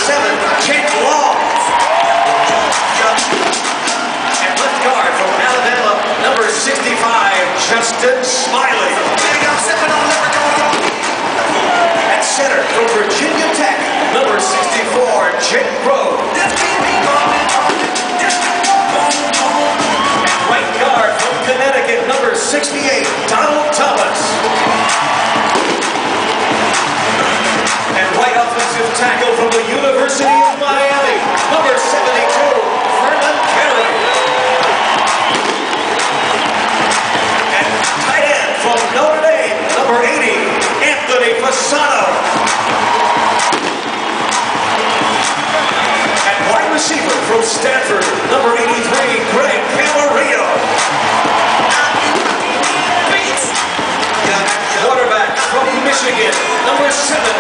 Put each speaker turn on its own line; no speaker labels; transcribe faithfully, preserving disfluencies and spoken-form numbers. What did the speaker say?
seven, Jake Long. And left guard from Alabama, number sixty-five, Justin Smiley. At center from Virginia Tech, number sixty-four, Jake Rowe. And right guard from Connecticut, number sixty-eight, Donald Thomas. And right offensive tackle from the University of Miami, number seventy-two, Vernon Carey. And tight end from Notre Dame, number eighty, Anthony Fasano. And wide receiver from Stanford, number eighty-three, Greg Camarillo. Quarterback from Michigan, number seven,